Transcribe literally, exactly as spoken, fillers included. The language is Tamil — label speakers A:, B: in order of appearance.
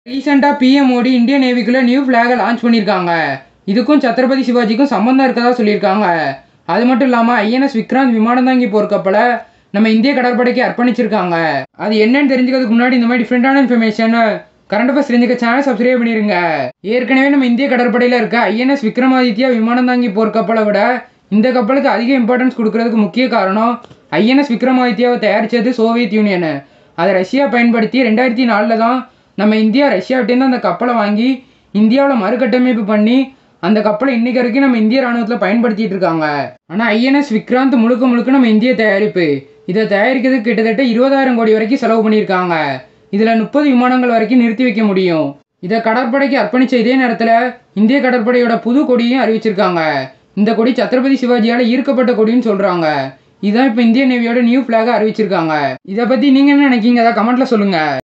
A: ரீசெண்டாக பிஎம் மோடி இந்தியன் நேவிக்குள்ள நியூ ஃப்ளாகை லான்ச் பண்ணியிருக்காங்க. இதுக்கும் சத்ரபதி சிவாஜிக்கும் சம்மந்தம் இருக்கதா சொல்லியிருக்காங்க. அது மட்டும் இல்லாமல் ஐஎன்எஸ் விக்ராந்த் விமானம் தாங்கி போர்க்கப்பலை நம்ம இந்திய கடற்படைக்கு அர்ப்பணிச்சிருக்காங்க. அது என்னன்னு தெரிஞ்சுக்கிறதுக்கு முன்னாடி இந்த மாதிரி டிஃப்ரெண்டான இன்ஃபர்மேஷன் கரண்ட் அஃபேர்ஸ் தெரிஞ்சுக்க சேனல் சப்ஸ்கிரைப் பண்ணிருங்க. ஏற்கனவே நம்ம இந்திய கடற்படையில் இருக்க ஐஎன்எஸ் விக்ரமாதித்யா விமானம் தாங்கி போர்க்கப்பலை விட இந்த கப்பலுக்கு அதிக இம்பார்ட்டன்ஸ் கொடுக்கறதுக்கு முக்கிய காரணம் ஐஎன்எஸ் விக்ரமாதித்யாவை தயாரித்தது சோவியத் யூனியன். அதை ரஷ்யா பயன்படுத்தி ரெண்டாயிரத்தி நாலில் தான் நம்ம இந்தியா ரஷ்யாவிட்டேருந்து அந்த கப்பலை வாங்கி இந்தியாவில் மறுகட்டமைப்பு பண்ணி அந்த கப்பலை இன்னைக்கு வரைக்கும் நம்ம இந்திய ராணுவத்தில் பயன்படுத்திட்டு இருக்காங்க. ஆனால் ஐஎன்எஸ் விக்ராந்த் முழுக்க முழுக்க நம்ம இந்திய தயாரிப்பு. இதை தயாரிக்கிறதுக்கு கிட்டத்தட்ட இருபதாயிரம் கோடி வரைக்கும் செலவு பண்ணியிருக்காங்க. இதில் முப்பது விமானங்கள் வரைக்கும் நிறுத்தி வைக்க முடியும். இதை கடற்படைக்கு அர்ப்பணித்த இதே நேரத்தில் இந்திய கடற்படையோட புது கொடியும் அறிவிச்சிருக்காங்க. இந்த கொடி சத்ரபதி சிவாஜியால் ஈர்க்கப்பட்ட கொடின்னு சொல்கிறாங்க. இதுதான் இப்போ இந்தியன் நேவியோட நியூ ஃப்ளாகை அறிவிச்சிருக்காங்க. இதை பற்றி நீங்கள் என்ன நினைக்கிங்க? அதை கமெண்ட்டில் சொல்லுங்கள்.